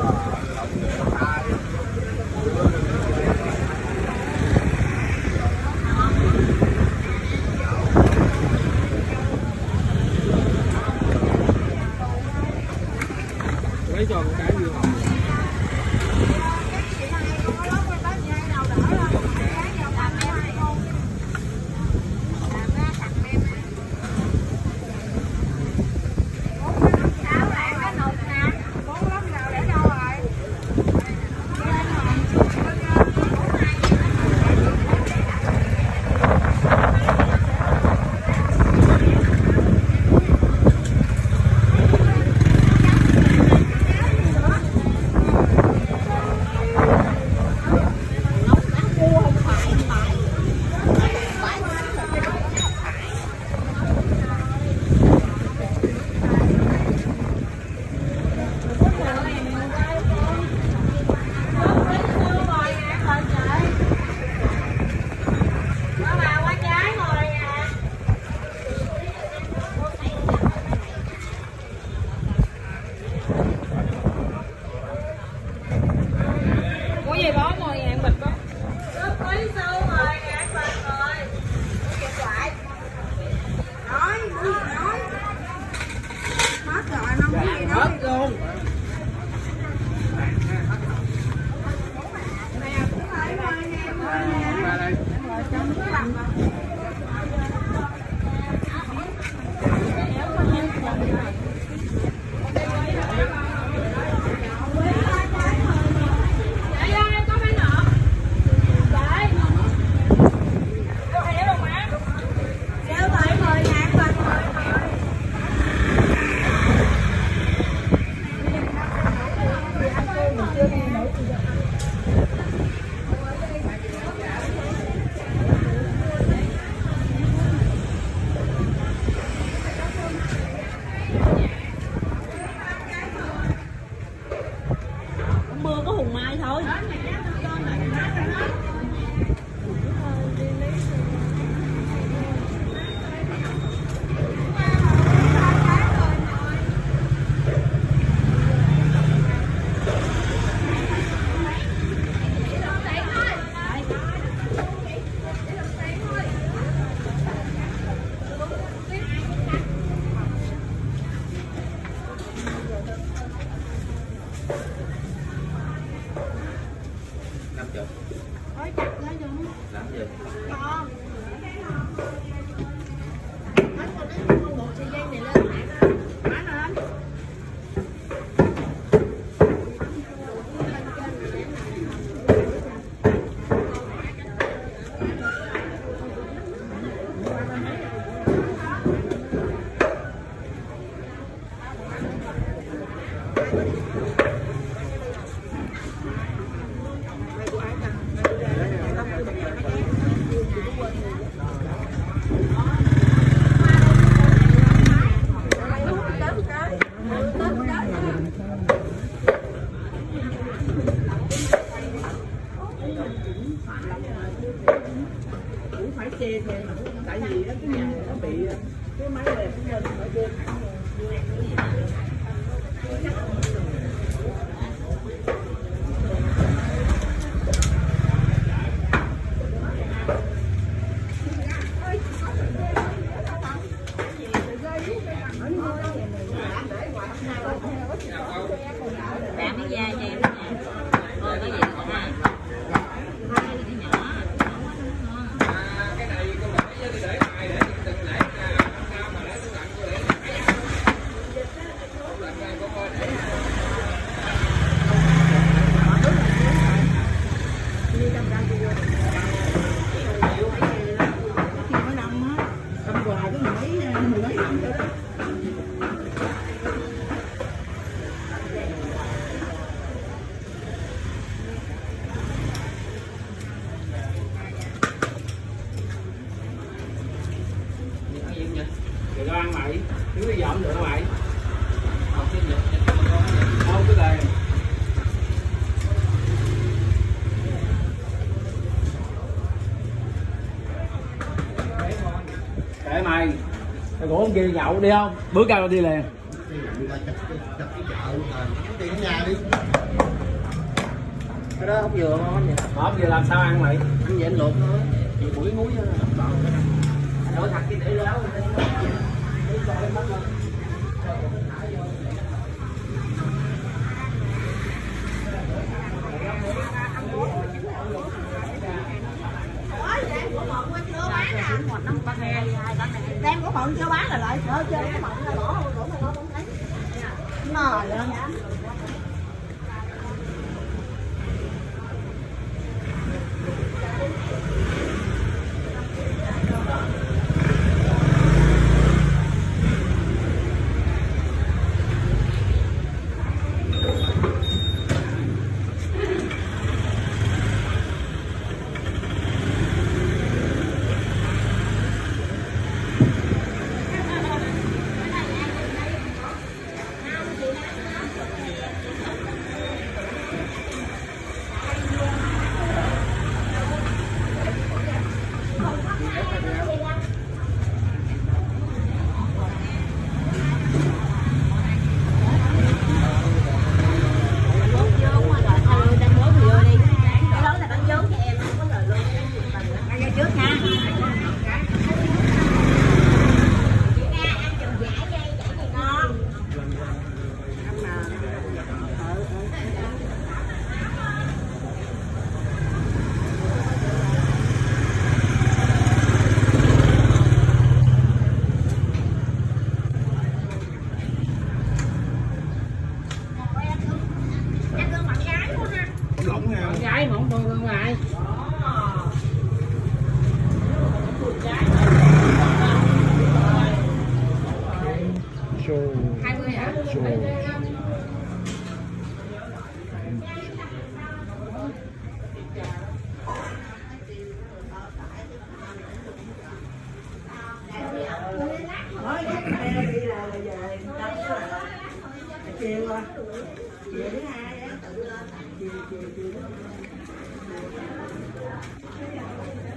lấy cho một cái dưa hấu. Mưa có hùng mai thôi. Thôi chặt nó dùng. Làm gì? Con. Hết con lấy con buộc sợi dây này lên bán lên. Cũng phải che thôi, tại vì cái nhà nó bị cái máy này cũng lên phải che thẳng luôn. Bạn cái da cho em nha. Thôi cái gì nữa ha. Rồi ăn mày, thiếu cái giọng nữa mày. Không cái này. Kệ mày, tao rủ ông kia nhậu đi không? Bước cao đi liền. Đi nhà đi. Cái đó ốc dừa ngon vậy. Ốc dừa làm sao ăn mày? Ăn vậy anh luộc thôi. Vì mũi muối đó. Nói thật cái để láo. Đem của Phận chưa bán là lại sợ chơi cái Phận là bỏ mày không thấy. Nó lên. Gái mà không thôi con lại. Show. 20 hả? Show. Chiều à. Chiều thứ hai á. Chiều.